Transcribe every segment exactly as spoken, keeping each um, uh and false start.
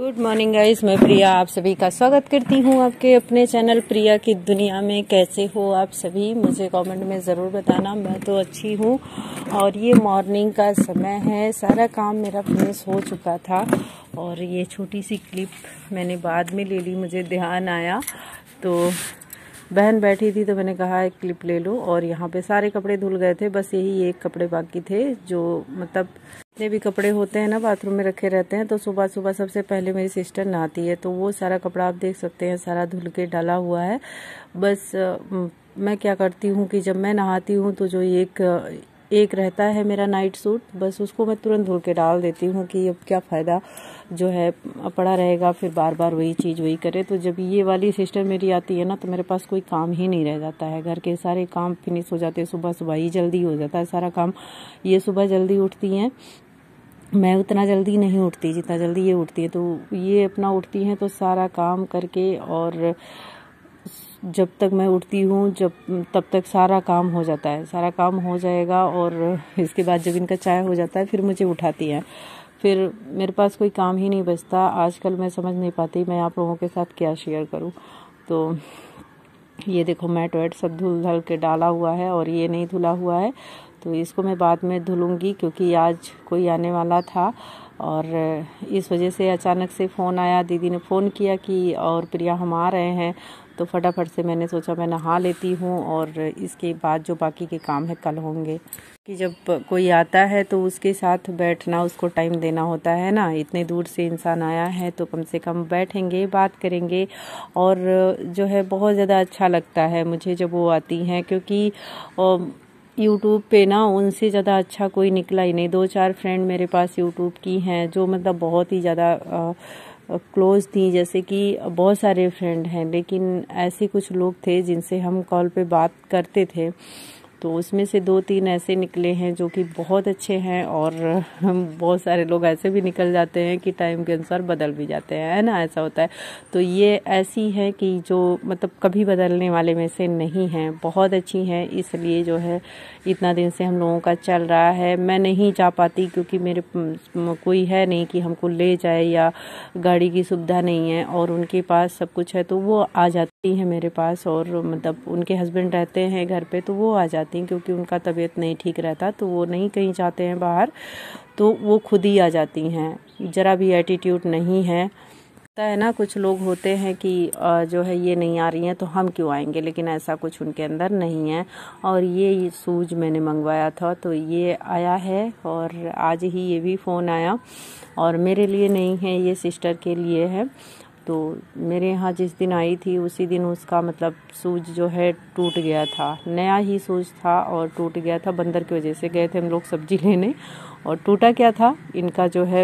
Good morning guys, मैं प्रिया आप सभी का स्वागत करती हूँ आपके अपने चैनल प्रिया की दुनिया में। कैसे हो आप सभी, मुझे कमेंट में ज़रूर बताना। मैं तो अच्छी हूँ। और ये मॉर्निंग का समय है, सारा काम मेरा फिनिश हो चुका था और ये छोटी सी क्लिप मैंने बाद में ले ली, मुझे ध्यान आया तो बहन बैठी थी तो मैंने कहा एक क्लिप ले लूँ। और यहाँ पे सारे कपड़े धुल गए थे, बस यही एक कपड़े बाकी थे। जो मतलब जितने भी कपड़े होते हैं ना बाथरूम में रखे रहते हैं, तो सुबह सुबह सबसे पहले मेरी सिस्टर नहाती है, तो वो सारा कपड़ा आप देख सकते हैं सारा धुल के डाला हुआ है। बस मैं क्या करती हूँ कि जब मैं नहाती हूँ तो जो एक एक रहता है मेरा नाइट सूट, बस उसको मैं तुरंत धुल के डाल देती हूँ कि अब क्या फ़ायदा जो है पड़ा रहेगा, फिर बार बार वही चीज़ वही करे। तो जब ये वाली सिस्टर मेरी आती है ना तो मेरे पास कोई काम ही नहीं रह जाता है, घर के सारे काम फिनिश हो जाते हैं। सुबह सुबह ही जल्दी हो जाता है सारा काम। ये सुबह जल्दी उठती हैं, मैं उतना जल्दी नहीं उठती जितना जल्दी ये उठती है। तो ये अपना उठती हैं तो सारा काम करके, और जब तक मैं उठती हूँ जब तब तक सारा काम हो जाता है, सारा काम हो जाएगा। और इसके बाद जब इनका चाय हो जाता है फिर मुझे उठाती हैं, फिर मेरे पास कोई काम ही नहीं बचता। आजकल मैं समझ नहीं पाती मैं आप लोगों के साथ क्या शेयर करूँ। तो ये देखो मैट वैट सब धुल धुल के डाला हुआ है और ये नहीं धुला हुआ है, तो इसको मैं बाद में धुलूंगी क्योंकि आज कोई आने वाला था। और इस वजह से अचानक से फ़ोन आया, दीदी ने फ़ोन किया कि और प्रिया हम आ रहे हैं, तो फटाफट से मैंने सोचा मैं नहा लेती हूँ और इसके बाद जो बाकी के काम है कल होंगे। कि जब कोई आता है तो उसके साथ बैठना, उसको टाइम देना होता है ना। इतने दूर से इंसान आया है तो कम से कम बैठेंगे, बात करेंगे। और जो है बहुत ज़्यादा अच्छा लगता है मुझे जब वो आती हैं, क्योंकि यूट्यूब पे ना उनसे ज़्यादा अच्छा कोई निकला ही नहीं। दो चार फ्रेंड मेरे पास यूट्यूब की हैं जो मतलब बहुत ही ज़्यादा क्लोज थी, जैसे कि बहुत सारे फ्रेंड हैं, लेकिन ऐसे कुछ लोग थे जिनसे हम कॉल पे बात करते थे, तो उसमें से दो तीन ऐसे निकले हैं जो कि बहुत अच्छे हैं। और हम बहुत सारे लोग ऐसे भी निकल जाते हैं कि टाइम के अनुसार बदल भी जाते हैं, है ना, ऐसा होता है। तो ये ऐसी है कि जो मतलब कभी बदलने वाले में से नहीं हैं, बहुत अच्छी हैं। इसलिए जो है इतना दिन से हम लोगों का चल रहा है। मैं नहीं जा पाती क्योंकि मेरे कोई है नहीं कि हमको ले जाए, या गाड़ी की सुविधा नहीं है, और उनके पास सब कुछ है तो वो आ जाती हैं मेरे पास। और मतलब उनके हस्बैंड रहते हैं घर पे तो वो आ जाती, क्योंकि उनका तबीयत नहीं ठीक रहता, तो वो नहीं कहीं जाते हैं बाहर, तो वो खुद ही आ जाती हैं। ज़रा भी एटीट्यूड नहीं है। पता है ना, कुछ लोग होते हैं कि जो है ये नहीं आ रही हैं तो हम क्यों आएंगे, लेकिन ऐसा कुछ उनके अंदर नहीं है। और ये शूज मैंने मंगवाया था तो ये आया है, और आज ही ये भी फ़ोन आया, और मेरे लिए नहीं है, ये सिस्टर के लिए है। तो मेरे यहाँ जिस दिन आई थी उसी दिन उसका मतलब शूज जो है टूट गया था। नया ही शूज था और टूट गया था, बंदर की वजह से। गए थे हम लोग सब्जी लेने और टूटा क्या था इनका जो है,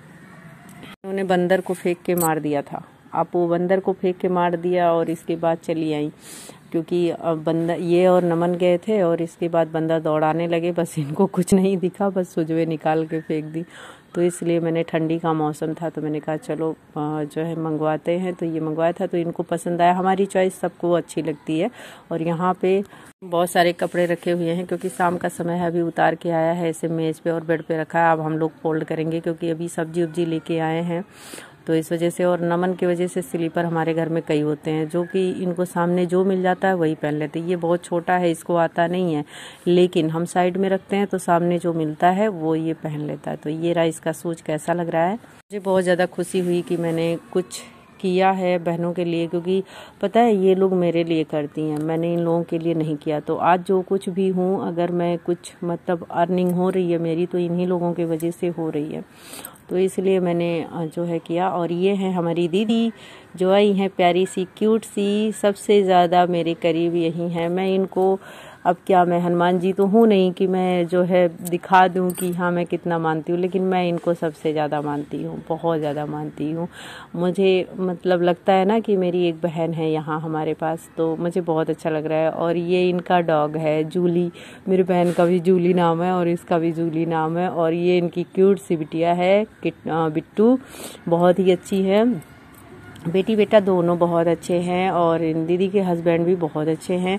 उन्होंने बंदर को फेंक के मार दिया था। आप वो बंदर को फेंक के मार दिया और इसके बाद चली आई, क्योंकि बंदर ये और नमन गए थे और इसके बाद बंदर दौड़ाने लगे, बस इनको कुछ नहीं दिखा, बस सुजवे निकाल के फेंक दी। तो इसलिए मैंने, ठंडी का मौसम था तो मैंने कहा चलो जो है मंगवाते हैं, तो ये मंगवाया था तो इनको पसंद आया। हमारी चॉइस सबको अच्छी लगती है। और यहाँ पे बहुत सारे कपड़े रखे हुए हैं क्योंकि शाम का समय है, अभी उतार के आया है, ऐसे मेज़ पे और बेड पे रखा है। अब हम लोग फोल्ड करेंगे क्योंकि अभी सब्जी उब्जी लेके आए हैं, तो इस वजह से। और नमन की वजह से स्लीपर हमारे घर में कई होते हैं जो कि इनको सामने जो मिल जाता है वही पहन लेते हैं। ये बहुत छोटा है, इसको आता नहीं है, लेकिन हम साइड में रखते हैं तो सामने जो मिलता है वो ये पहन लेता है। तो ये रहा इसका सूज, कैसा लग रहा है। मुझे बहुत ज़्यादा खुशी हुई कि मैंने कुछ किया है बहनों के लिए, क्योंकि पता है ये लोग मेरे लिए करती हैं, मैंने इन लोगों के लिए नहीं किया। तो आज जो कुछ भी हूँ, अगर मैं कुछ मतलब अर्निंग हो रही है मेरी, तो इन्हीं लोगों की वजह से हो रही है। तो इसलिए मैंने जो है किया। और ये है हमारी दीदी जो आई हैं, प्यारी सी क्यूट सी, सबसे ज़्यादा मेरे करीब यही हैं। मैं इनको, अब क्या, मैं हनुमान जी तो हूँ नहीं कि मैं जो है दिखा दूँ कि हाँ मैं कितना मानती हूँ, लेकिन मैं इनको सबसे ज़्यादा मानती हूँ, बहुत ज़्यादा मानती हूँ। मुझे मतलब लगता है ना कि मेरी एक बहन है यहाँ हमारे पास, तो मुझे बहुत अच्छा लग रहा है। और ये इनका डॉग है जूली, मेरी बहन का भी जूली नाम है और इसका भी जूली नाम है। और ये इनकी क्यूट सी बिटिया है बिट्टू, बहुत ही अच्छी है। बेटी बेटा दोनों बहुत अच्छे हैं, और इन दीदी के हस्बैंड भी बहुत अच्छे हैं।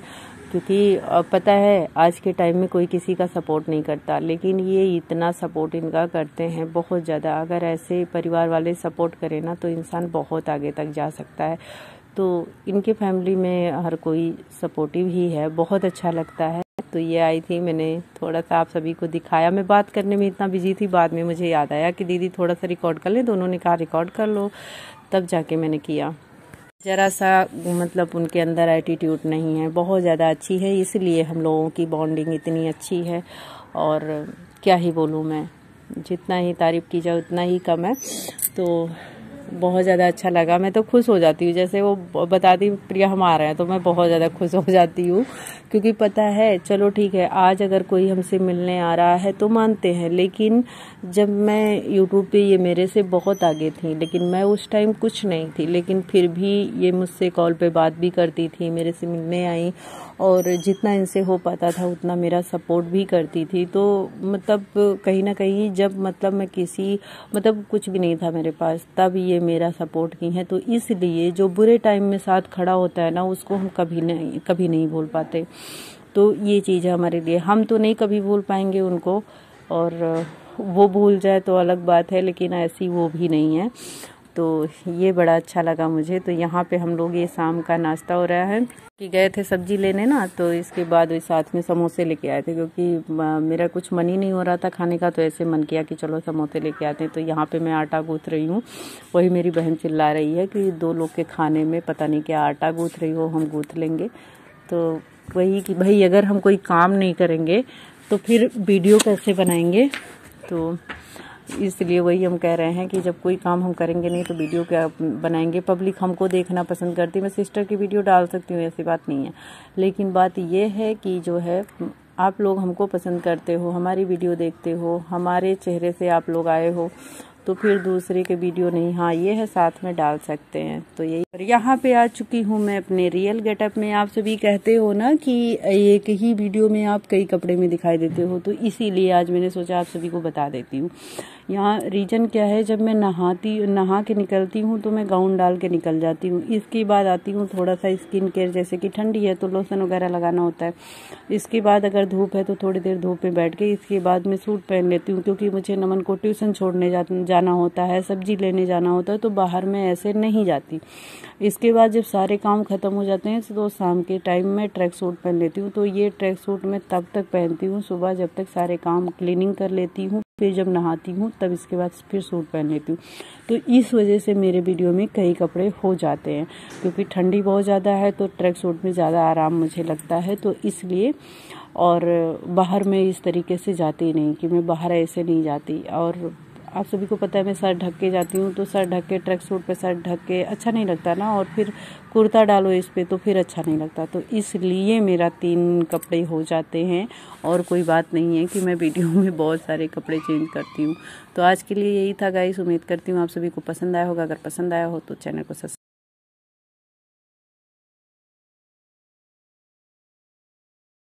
क्योंकि पता है आज के टाइम में कोई किसी का सपोर्ट नहीं करता, लेकिन ये इतना सपोर्ट इनका करते हैं बहुत ज़्यादा। अगर ऐसे परिवार वाले सपोर्ट करें ना तो इंसान बहुत आगे तक जा सकता है। तो इनके फैमिली में हर कोई सपोर्टिव ही है, बहुत अच्छा लगता है। तो ये आई थी, मैंने थोड़ा सा आप सभी को दिखाया। मैं बात करने में इतना बिजी थी, बाद में मुझे याद आया कि दीदी थोड़ा सा रिकॉर्ड कर ले। दोनों ने कहा रिकॉर्ड कर लो, तब जाके मैंने किया। ज़रा सा मतलब उनके अंदर एटीट्यूड नहीं है, बहुत ज़्यादा अच्छी है, इसलिए हम लोगों की बॉन्डिंग इतनी अच्छी है। और क्या ही बोलूँ मैं, जितना ही तारीफ़ की जाए उतना ही कम है। तो बहुत ज़्यादा अच्छा लगा, मैं तो खुश हो जाती हूँ। जैसे वो बताती प्रिया हम आ रहे हैं तो मैं बहुत ज़्यादा खुश हो जाती हूँ, क्योंकि पता है चलो ठीक है, आज अगर कोई हमसे मिलने आ रहा है तो मानते हैं। लेकिन जब मैं यूट्यूब पे, ये मेरे से बहुत आगे थी, लेकिन मैं उस टाइम कुछ नहीं थी, लेकिन फिर भी ये मुझसे कॉल पे बात भी करती थी, मेरे से मिलने आई, और जितना इनसे हो पाता था उतना मेरा सपोर्ट भी करती थी। तो मतलब कहीं ना कहीं जब मतलब मैं किसी मतलब कुछ भी नहीं था मेरे पास, तब ये मेरा सपोर्ट की है। तो इसलिए जो बुरे टाइम में साथ खड़ा होता है ना, उसको हम कभी नहीं कभी नहीं भूल पाते। तो ये चीज़ है हमारे लिए, हम तो नहीं कभी भूल पाएंगे उनको, और वो भूल जाए तो अलग बात है, लेकिन ऐसी वो भी नहीं है। तो ये बड़ा अच्छा लगा मुझे। तो यहाँ पे हम लोग, ये शाम का नाश्ता हो रहा है कि गए थे सब्जी लेने ना, तो इसके बाद वही साथ में समोसे लेके आए थे, क्योंकि मेरा कुछ मन ही नहीं हो रहा था खाने का। तो ऐसे मन किया कि चलो समोसे लेके आते हैं। तो यहाँ पे मैं आटा गूँथ रही हूँ, वही मेरी बहन चिल्ला रही है कि दो लोग के खाने में पता नहीं क्या आटा गूँथ रही हो, हम गूँथ लेंगे। तो वही कि भाई अगर हम कोई काम नहीं करेंगे तो फिर वीडियो कैसे बनाएंगे। तो इसलिए वही हम कह रहे हैं कि जब कोई काम हम करेंगे नहीं तो वीडियो क्या बनाएंगे। पब्लिक हमको देखना पसंद करती है, मैं सिस्टर की वीडियो डाल सकती हूँ, ऐसी बात नहीं है। लेकिन बात ये है कि जो है आप लोग हमको पसंद करते हो, हमारी वीडियो देखते हो, हमारे चेहरे से आप लोग आए हो, तो फिर दूसरे के वीडियो नहीं, हाँ ये है साथ में डाल सकते हैं। तो यही, यहाँ पे आ चुकी हूँ मैं अपने रियल गेटअप में। आप सभी कहते हो ना कि एक ही वीडियो में आप कई कपड़े में दिखाई देते हो, तो इसीलिए आज मैंने सोचा आप सभी को बता देती हूँ। यहाँ रीजन क्या है, जब मैं नहाती नहा के निकलती हूँ तो मैं गाउन डाल के निकल जाती हूँ। इसके बाद आती हूँ थोड़ा सा स्किन केयर, जैसे कि ठंडी है तो लोशन वगैरह लगाना होता है। इसके बाद अगर धूप है तो थोड़ी देर धूप में बैठ के, इसके बाद मैं सूट पहन लेती हूँ, क्योंकि मुझे नमन को ट्यूशन छोड़ने जा, जाना होता है, सब्जी लेने जाना होता है, तो बाहर में ऐसे नहीं जाती। इसके बाद जब सारे काम खत्म हो जाते हैं तो शाम के टाइम में ट्रैक सूट पहन लेती हूँ। तो ये ट्रैक सूट मैं तब तक पहनती हूँ सुबह, जब तक सारे काम क्लीनिंग कर लेती हूँ, फिर जब नहाती हूँ तब इसके बाद फिर सूट पहन लेती हूँ। तो इस वजह से मेरे वीडियो में कई कपड़े हो जाते हैं, क्योंकि ठंडी बहुत ज़्यादा है तो ट्रैक सूट में ज़्यादा आराम मुझे लगता है, तो इसलिए। और बाहर में इस तरीके से जाती नहीं, कि मैं बाहर ऐसे नहीं जाती। और आप सभी को पता है मैं सर ढक के जाती हूँ, तो सर ढक के ट्रैक सूट पे सर ढक के अच्छा नहीं लगता ना, और फिर कुर्ता डालो इस पे तो फिर अच्छा नहीं लगता। तो इसलिए मेरा तीन कपड़े हो जाते हैं, और कोई बात नहीं है कि मैं वीडियो में बहुत सारे कपड़े चेंज करती हूँ। तो आज के लिए यही था गाइस, उम्मीद करती हूँ आप सभी को पसंद आया होगा। अगर पसंद आया हो तो चैनल को सब्सक्राइब